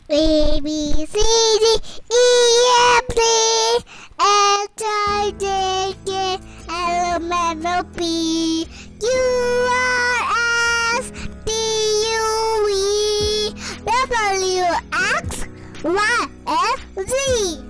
A B C D E F G H I J K L M N O P Q R S T U V W X Y and Z.